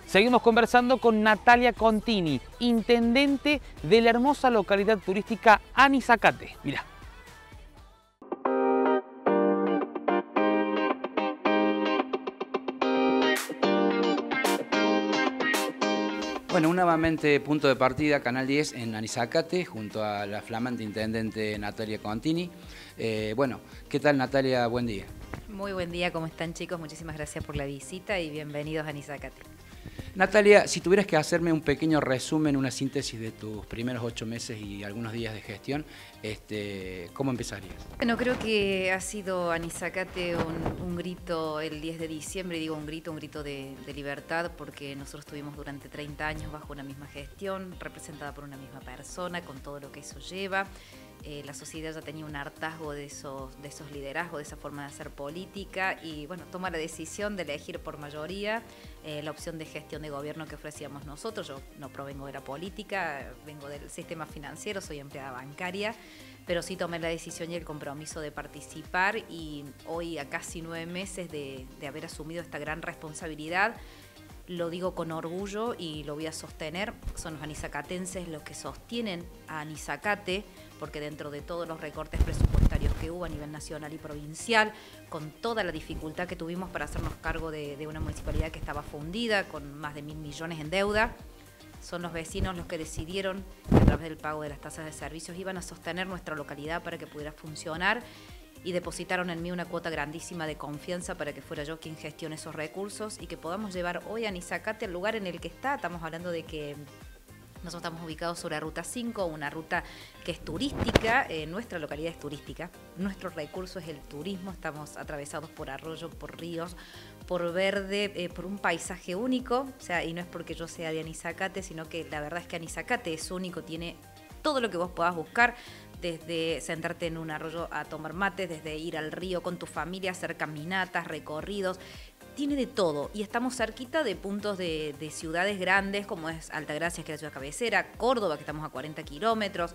Seguimos conversando con Natalia Contini, intendente de la hermosa localidad turística Anizacate. Mirá. Bueno, nuevamente punto de partida, Canal 10 en Anizacate, junto a la flamante intendente Natalia Contini. Bueno, ¿qué tal, Natalia? Buen día. Muy buen día, ¿cómo están, chicos? Muchísimas gracias por la visita y bienvenidos a Anizacate. Natalia, si tuvieras que hacerme un pequeño resumen, una síntesis de tus primeros 8 meses y algunos días de gestión, ¿cómo empezarías? Bueno, creo que ha sido Anizacate un grito el 10 de diciembre, y digo un grito de libertad, porque nosotros estuvimos durante 30 años bajo una misma gestión, representada por una misma persona, con todo lo que eso lleva. La sociedad ya tenía un hartazgo de esos liderazgos, de esa forma de hacer política, y bueno, toma la decisión de elegir por mayoría la opción de gestión de gobierno que ofrecíamos nosotros. Yo no provengo de la política, vengo del sistema financiero, soy empleada bancaria, pero sí tomé la decisión y el compromiso de participar, y hoy, a casi 9 meses de haber asumido esta gran responsabilidad, lo digo con orgullo y lo voy a sostener. Son los anizacatenses los que sostienen a Anizacate, porque dentro de todos los recortes presupuestarios que hubo a nivel nacional y provincial, con toda la dificultad que tuvimos para hacernos cargo de una municipalidad que estaba fundida, con más de 1.000 millones en deuda, son los vecinos los que decidieron que a través del pago de las tasas de servicios iban a sostener nuestra localidad para que pudiera funcionar, y depositaron en mí una cuota grandísima de confianza para que fuera yo quien gestione esos recursos y que podamos llevar hoy a Anizacate al lugar en el que está. Estamos hablando de que nosotros estamos ubicados sobre la Ruta 5, una ruta que es turística, nuestra localidad es turística, nuestro recurso es el turismo, estamos atravesados por arroyos, por ríos, por verde, por un paisaje único, o sea, y no es porque yo sea de Anizacate, sino que la verdad es que Anizacate es único, tiene todo lo que vos puedas buscar, desde sentarte en un arroyo a tomar mates, desde ir al río con tu familia, hacer caminatas, recorridos, tiene de todo, y estamos cerquita de puntos de ciudades grandes como es Altagracia, que es la ciudad cabecera, Córdoba, que estamos a 40 kilómetros.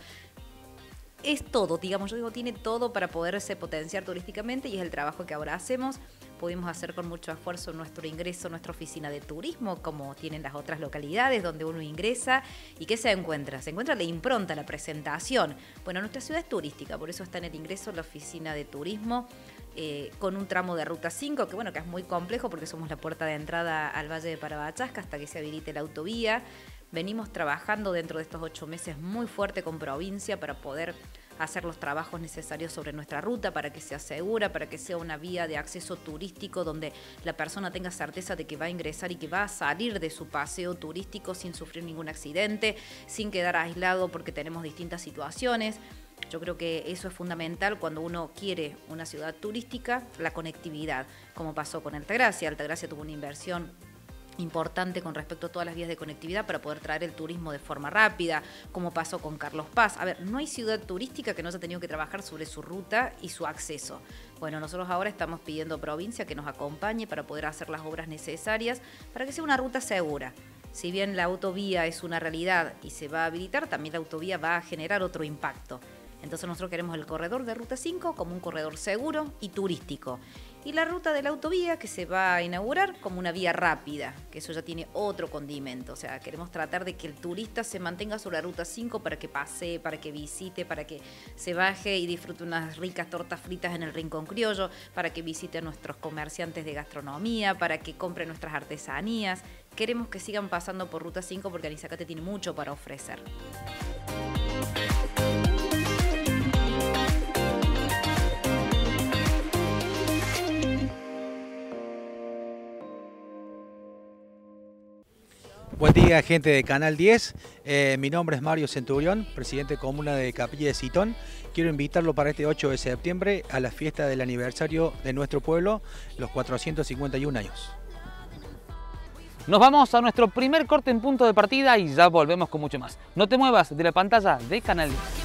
Es todo, digamos, yo digo, tiene todo para poderse potenciar turísticamente, y es el trabajo que ahora hacemos. Pudimos hacer con mucho esfuerzo nuestro ingreso, nuestra oficina de turismo, como tienen las otras localidades donde uno ingresa. ¿Y qué se encuentra? Se encuentra la impronta, la presentación. Bueno, nuestra ciudad es turística, por eso está en el ingreso la oficina de turismo, con un tramo de Ruta 5, que bueno, que es muy complejo porque somos la puerta de entrada al Valle de Parabachasca hasta que se habilite la autovía. Venimos trabajando dentro de estos 8 meses muy fuerte con provincia para poder hacer los trabajos necesarios sobre nuestra ruta, para que sea segura, para que sea una vía de acceso turístico donde la persona tenga certeza de que va a ingresar y que va a salir de su paseo turístico sin sufrir ningún accidente, sin quedar aislado porque tenemos distintas situaciones. Yo creo que eso es fundamental cuando uno quiere una ciudad turística, la conectividad, como pasó con Altagracia. Altagracia tuvo una inversión importante con respecto a todas las vías de conectividad para poder traer el turismo de forma rápida, como pasó con Carlos Paz. A ver, no hay ciudad turística que no haya tenido que trabajar sobre su ruta y su acceso. Bueno, nosotros ahora estamos pidiendo a provincia que nos acompañe para poder hacer las obras necesarias para que sea una ruta segura. Si bien la autovía es una realidad y se va a habilitar, también la autovía va a generar otro impacto. Entonces nosotros queremos el corredor de Ruta 5 como un corredor seguro y turístico. Y la ruta de la autovía que se va a inaugurar como una vía rápida, que eso ya tiene otro condimento. O sea, queremos tratar de que el turista se mantenga sobre la Ruta 5 para que pase, para que visite, para que se baje y disfrute unas ricas tortas fritas en el Rincón Criollo, para que visite a nuestros comerciantes de gastronomía, para que compre nuestras artesanías. Queremos que sigan pasando por Ruta 5 porque Anizacate tiene mucho para ofrecer. Buen día, gente de Canal 10. Mi nombre es Mario Centurión, presidente de Comuna de Capilla de Sitón. Quiero invitarlo para este 8 de septiembre a la fiesta del aniversario de nuestro pueblo, los 451 años. Nos vamos a nuestro primer corte en punto de partida y ya volvemos con mucho más. No te muevas de la pantalla de Canal 10.